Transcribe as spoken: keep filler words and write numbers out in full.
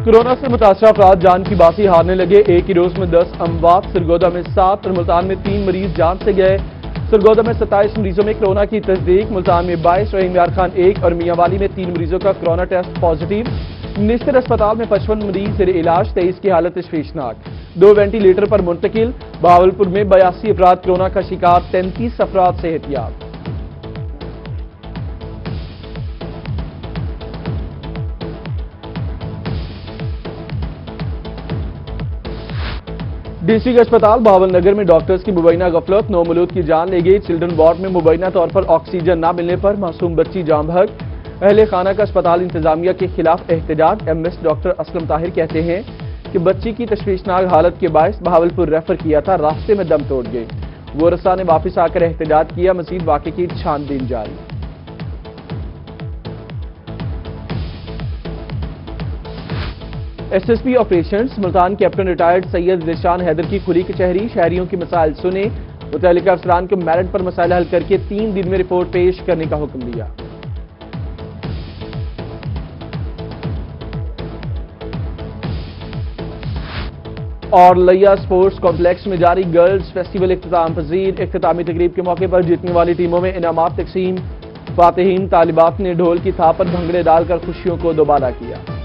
Corona سے متاثرہ افراد جان کی باسی ہارنے لگے۔ ایک ہی روز میں دس اموات، سرگودا میں سات اور ملتان میں تین مریض جان سے گئے۔ سرگودا میں ستائیس مریضوں میں کورونا کی تصدیق، ملتان میں بائیس، رحیم یار خان ایک اور میاں والی میں تین مریضوں کا کورونا ٹیسٹ پازیٹیو۔ نشتر اسپتال میں پچپن مریض زیر علاج، تیئیس کی حالت تشویشناک، دو وینٹی لیٹر پر منتقل۔ بہاولپور میں بیاسی افراد کورونا کا شکار، تینتیس افراد صحت یاب۔ ڈسٹرکٹ اسپتال بہاول نگر میں ڈاکٹرز کی مبینہ غفلت، نو مولود کی جان لے گئی۔ چلڈرن وارڈ میں مبینہ طور پر آکسیجن نہ ملنے پر معصوم بچی جاں بحق۔ اہل خانہ کا اسپتال انتظامیہ کے خلاف احتجاج۔ M S doctor Aslam Tahir کہتے ہیں کہ بچی کی تشویشناک حالت کے باعث بہاولپور ریفر کیا تھا، راستے میں دم توڑ گئی۔ ورثاء نے واپس آ کر احتجاج کیا، مزید واقعے کی چھان بین جاری۔ S S P operations Multan captain retired Syed Zeeshan Haider کی کھلی کچہری، شہریوں کے مسائل سنے، متعلقہ افسران کو میرٹ پر مسائل حل کر کے تین دن میں رپورٹ پیش کرنے کا حکم دیا۔ اور لیا سپورٹس کمپلیکس میں جاری گرلز فیسٹیول اختتام پذیر، اختتامی تقریب کے موقع پر جیتنے والی ٹیموں میں انعامات تقسیم، فاتحین طالبات نے ڈھول کی تھاپ پر بھنگڑے ڈال کر خوشیوں کو دوبالا کیا۔